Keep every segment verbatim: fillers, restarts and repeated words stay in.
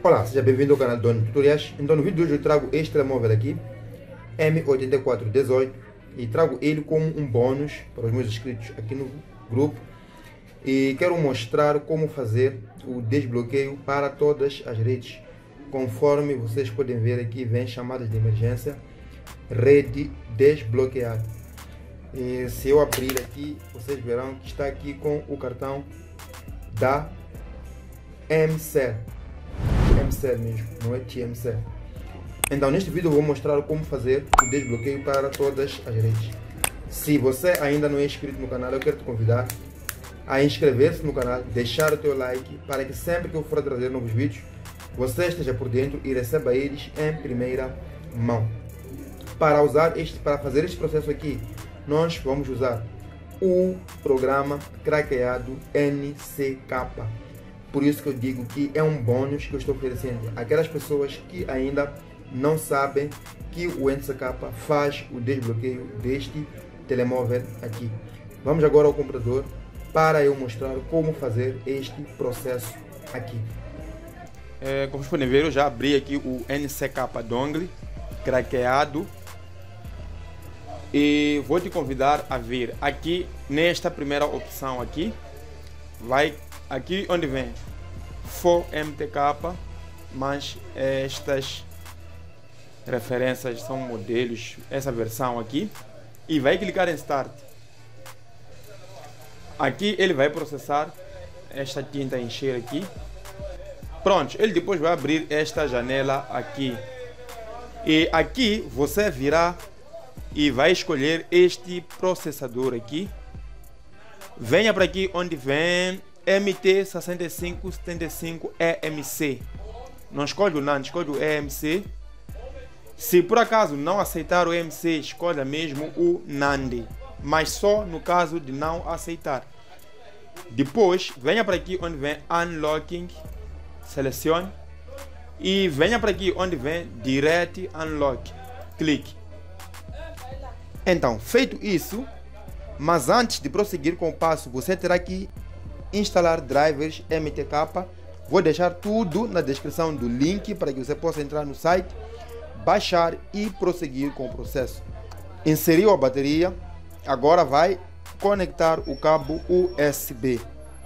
Olá, seja bem-vindo ao canal Doni Tutoriais. Então no vídeo de hoje eu trago este telemóvel aqui, M oito quatro um oito, e trago ele como um bônus para os meus inscritos aqui no grupo. E quero mostrar como fazer o desbloqueio para todas as redes. Conforme vocês podem ver aqui, vem chamadas de emergência, rede desbloqueada. E se eu abrir aqui, vocês verão que está aqui com o cartão da M-Cell. M-Cell mesmo, não é T M-Cell. Então neste vídeo eu vou mostrar como fazer o desbloqueio para todas as redes. Se você ainda não é inscrito no canal, eu quero te convidar a inscrever-se no canal, deixar o teu like, para que sempre que eu for trazer novos vídeos, você esteja por dentro e receba eles em primeira mão. Para usar este, para fazer este processo aqui, nós vamos usar o programa craqueado N C K. Por isso que eu digo que é um bônus que eu estou oferecendo àquelas pessoas que ainda não sabem que o N C K faz o desbloqueio deste telemóvel aqui. Vamos agora ao computador para eu mostrar como fazer este processo aqui. É, como vocês podem ver, eu já abri aqui o N C K Dongle craqueado e vou te convidar a vir aqui nesta primeira opção aqui. Vai aqui onde vem For M T K, mas estas referências são modelos, essa versão aqui, e vai clicar em Start. Aqui ele vai processar esta tinta a encher aqui. Pronto, ele depois vai abrir esta janela aqui. E aqui você virá e vai escolher este processador aqui. Venha para aqui onde vem M T seis cinco sete cinco E M C. Não escolhe o NAND, escolhe o E M C. Se por acaso não aceitar o E M C, escolha mesmo o NAND, mas só no caso de não aceitar. Depois, venha para aqui onde vem Unlocking, selecione e venha para aqui onde vem Direct Unlock, clique. Então, feito isso, mas antes de prosseguir com o passo, você terá que instalar drivers M T K. Vou deixar tudo na descrição do link para que você possa entrar no site, baixar e prosseguir com o processo. Inseriu a bateria, agora vai conectar o cabo U S B.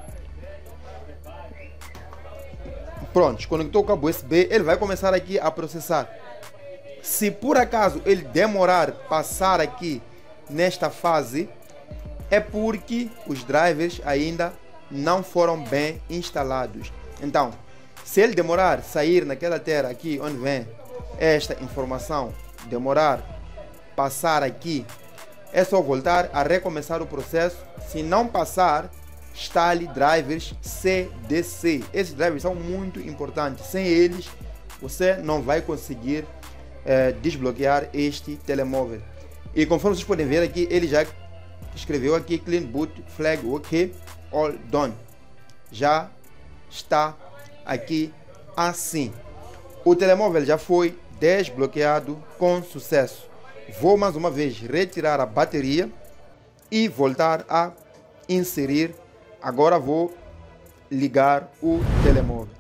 Pronto, conectou o cabo U S B, ele vai começar aqui a processar. Se por acaso ele demorar passar aqui nesta fase, é porque os drivers ainda não foram bem instalados. Então, se ele demorar a sair naquela tela aqui onde vem esta informação, demorar passar aqui, é só voltar a recomeçar o processo. Se não passar, instale drivers C D C. Esses drivers são muito importantes. Sem eles, você não vai conseguir é, desbloquear este telemóvel. E conforme vocês podem ver aqui, ele já escreveu aqui Clean Boot Flag OK, All Done. Já está aqui assim. O telemóvel já foi desbloqueado com sucesso. Vou mais uma vez retirar a bateria e voltar a inserir. Agora vou ligar o telemóvel.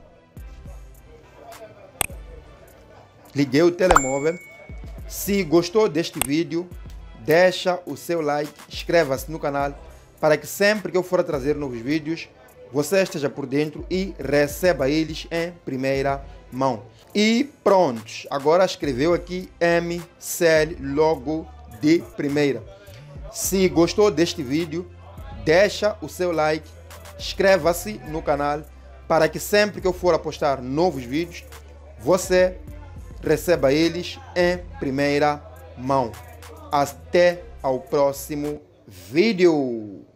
Liguei o telemóvel. Se gostou deste vídeo, deixa o seu like, inscreva-se no canal para que sempre que eu for a trazer novos vídeos, você esteja por dentro e receba eles em primeira mão. E pronto, agora escreveu aqui M-Cell logo de primeira. Se gostou deste vídeo, deixa o seu like, inscreva-se no canal para que sempre que eu for a postar novos vídeos, você receba eles em primeira mão. Até ao próximo vídeo.